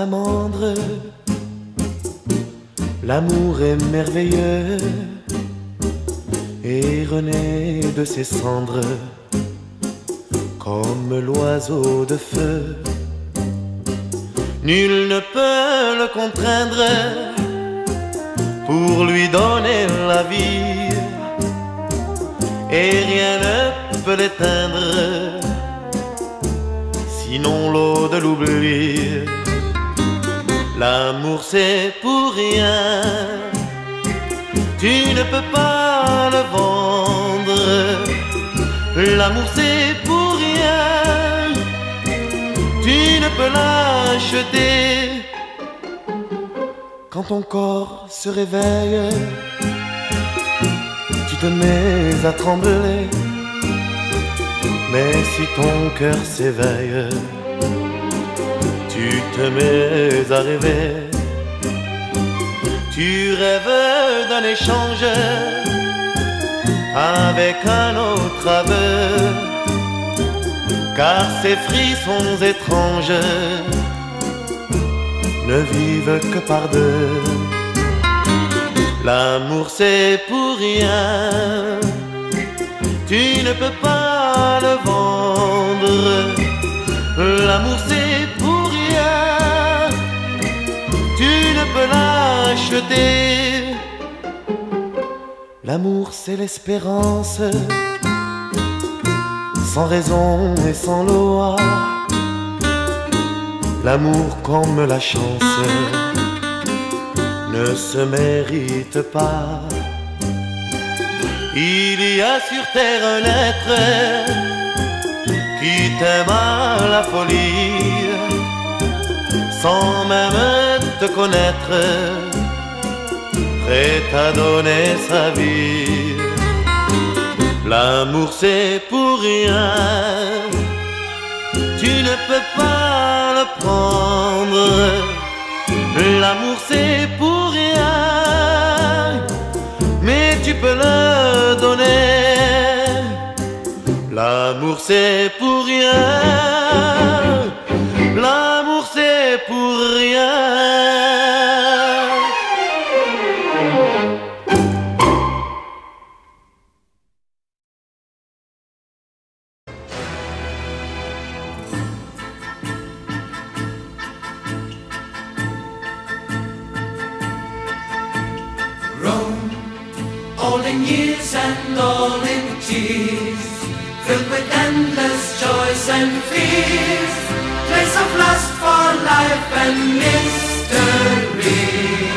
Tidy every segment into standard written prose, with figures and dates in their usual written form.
salamandre, l'amour est merveilleux et renaît de ses cendres comme l'oiseau de feu. Nul ne peut le contraindre pour lui donner la vie, et rien ne peut l'éteindre, sinon l'eau de l'oubli. L'amour c'est pour rien, tu ne peux pas le vendre. L'amour c'est pour rien, tu ne peux l'acheter. Quand ton corps se réveille, tu te mets à trembler. Mais si ton cœur s'éveille, tu te mets à rêver. Tu rêves d'un échange avec un autre aveu, car ces frissons étranges ne vivent que par deux. L'amour c'est pour rien, tu ne peux pas le vendre. L'amour c'est pour rien, tu ne peux l'acheter. L'amour c'est l'espérance, sans raison et sans loi. L'amour comme la chance ne se mérite pas. Il y a sur terre un être qui t'aime à la folie, sans même te connaître, prêt à donner sa vie. L'amour c'est pour rien, tu ne peux pas le prendre. L'amour c'est pour rien, mais tu peux le donner. L'amour c'est pour rien, l'amour c'est pour rien. All in years and all in tears, filled with endless joys and fears, place of lust for life and mystery.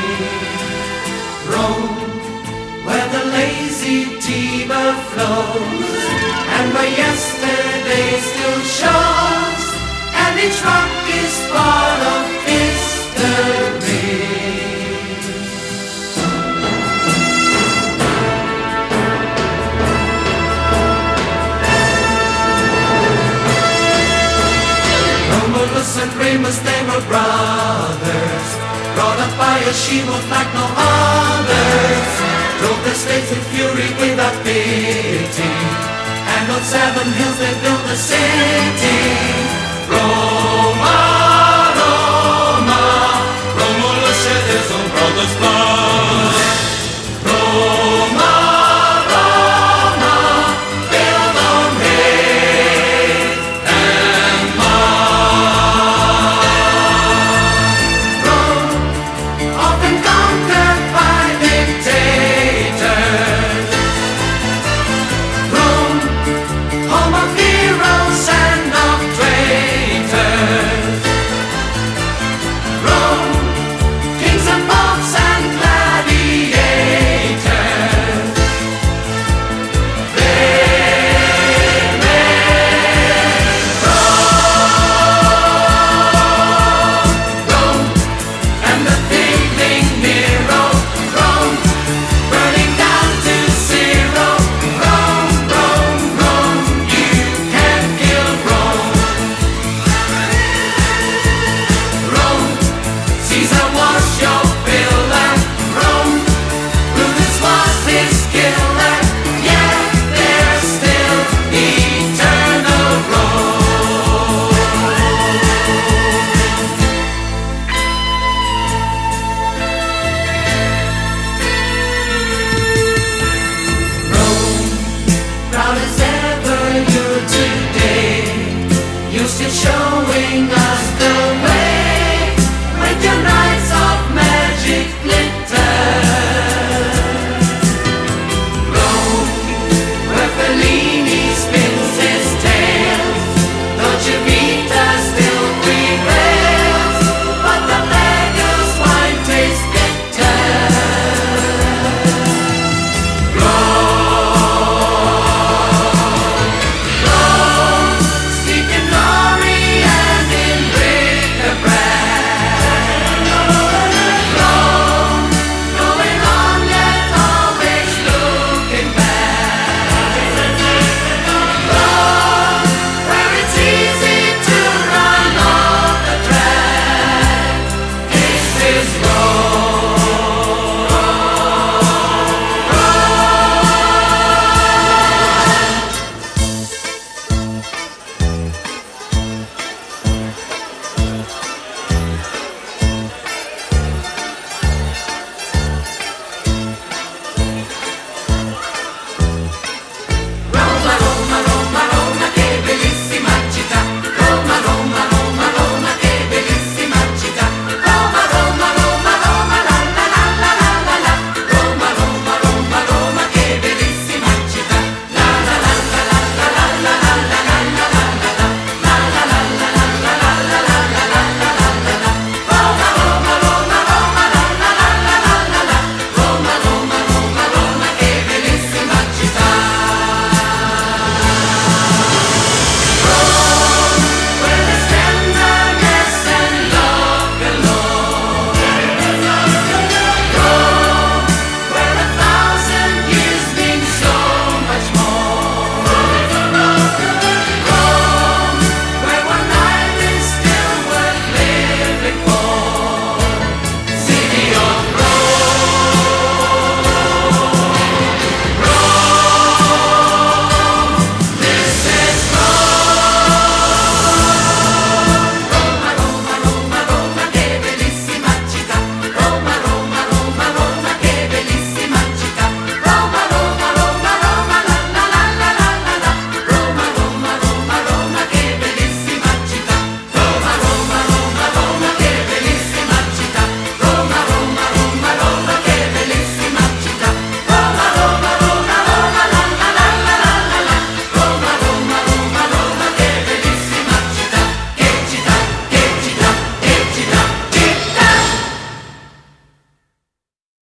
Rome, where the lazy Tiber flows, and where yesterday still shows, and each rock is part of history. And Remus, they were brothers, brought up by a she-wolf like no others, drove their slaves in fury without pity, and on 7 hills they built a city. Roma, Roma, Romulus and his own brothers.